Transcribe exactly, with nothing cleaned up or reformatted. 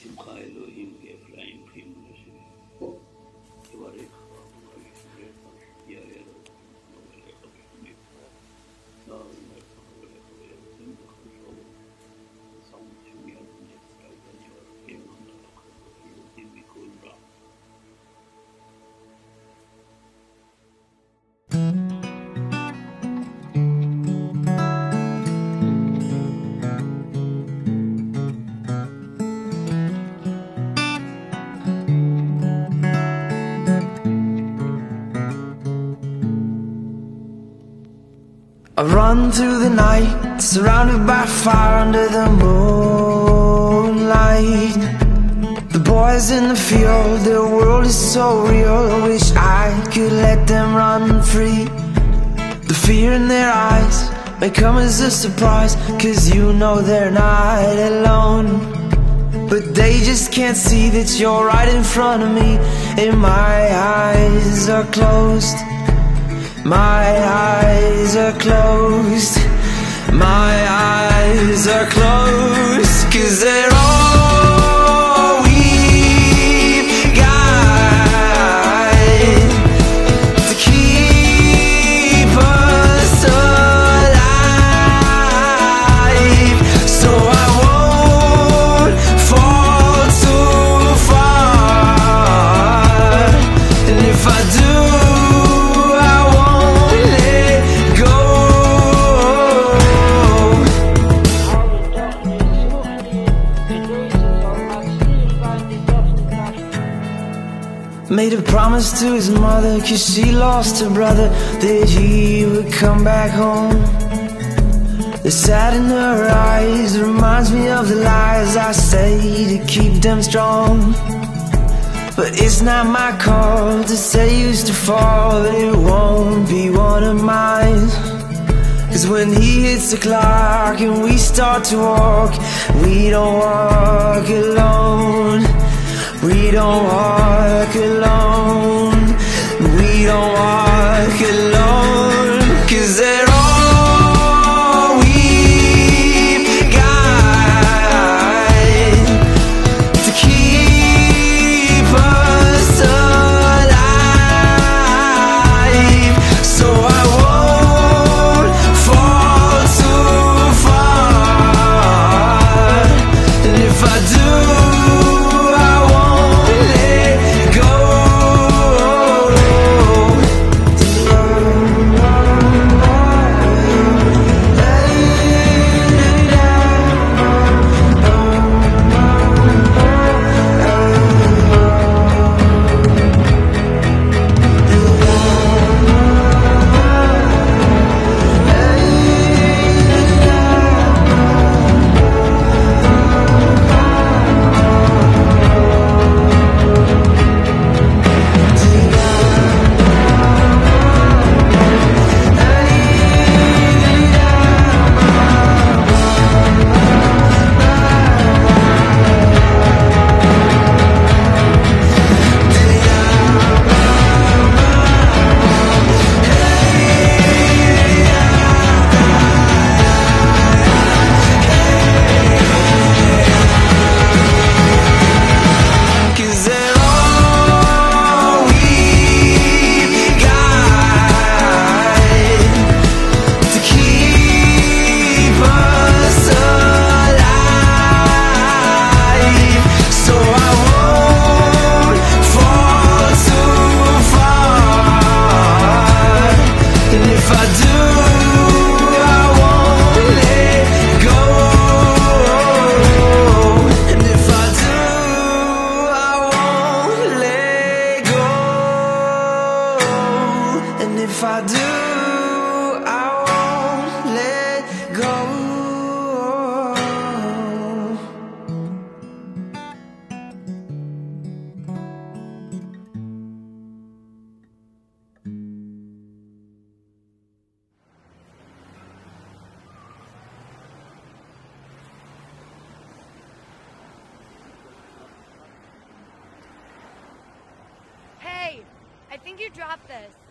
שמחה אלוהים כאפרים חימו לשני. יברך וישמרך יאר ולך בשמך. נער ולך ולך וירצם וחשוב. ושם שמי אדוני ישראל ונברכם המלך ויהודים מכל רע. I run through the night, surrounded by fire under the moonlight. The boys in the field, their world is so real, I wish I could let them run free. The fear in their eyes may come as a surprise, cause you know they're not alone. But they just can't see that you're right in front of me, and my eyes are closed. My eyes are closed. My eyes are closed. Cause they're all we've got to keep us alive. So I won't fall too far. And if I do, made a promise to his mother, cause she lost her brother, that he would come back home. The sad in her eyes reminds me of the lies I say to keep them strong. But it's not my call to say used to fall, but it won't be one of mine. Cause when he hits the clock and we start to walk, we don't walk alone. We don't walk alone. We don't walk alone. Cause they're all we've got to keep us alive. So I won't fall too far. And if I do, if I do, I won't let go. Hey, I think you dropped this.